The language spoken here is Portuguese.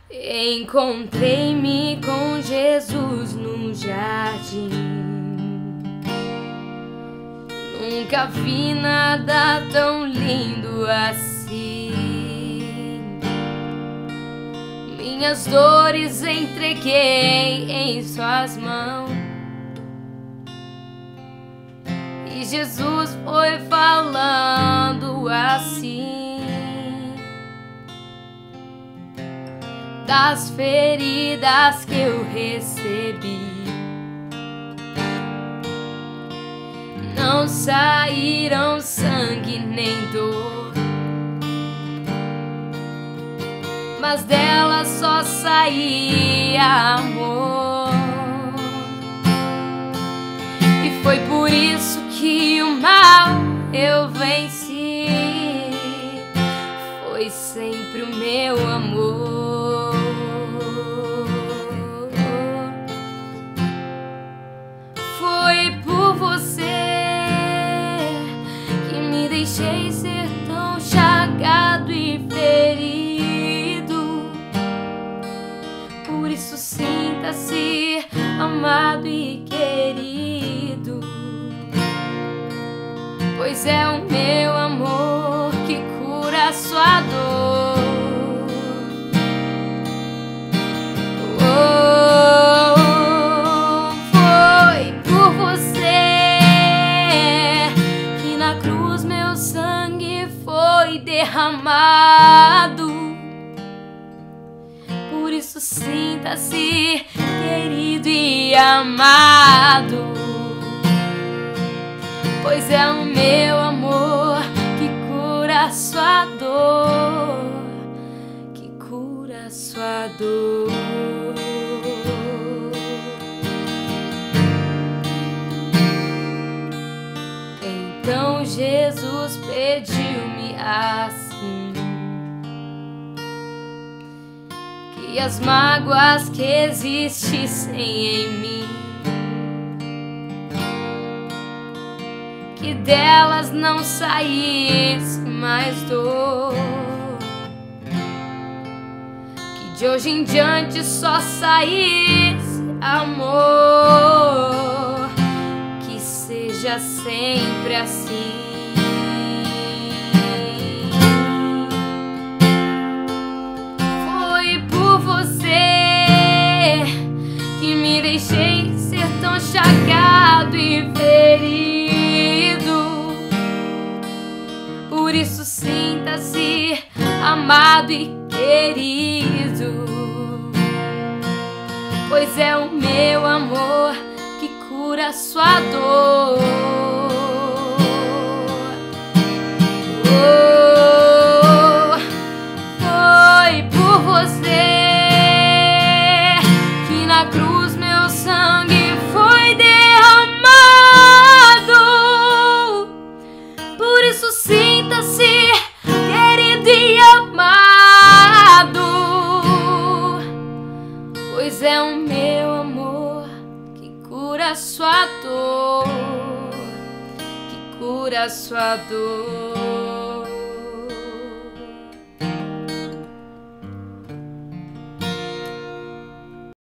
Encontrei-me com Jesus no jardim. Nunca vi nada tão lindo assim. Minhas dores entreguei em suas mãos, e Jesus foi falando assim: das feridas que eu recebi, não saíram sangue nem dor, mas delas só saía amor. E foi por isso que o mal eu venci. Foi sempre o meu amor. Foi por você que me deixei ser tão chagado e ferido. Por isso sinta-se amado e querido, pois é o meu amor que cura a sua dor. Foi por você que na cruz meu sangue foi derramado. Por isso sinta-se querido e amado, pois é o meu amor que cura a sua dor, que cura a sua dor. Então Jesus pediu-me assim, que as mágoas que existissem em mim, que delas não saísse mais dor, que de hoje em diante só saísse amor, que seja sempre assim. Foi por você que me deixei ser tão chagado e ferido. Por isso sinta-se amado e querido, pois é o meu amor que cura a sua dor. Foi por você que na cruz meu sangue foi derramado. Por isso sinta-se querido e amado, pois é o meu amor que cura a sua dor, que cura a sua dor.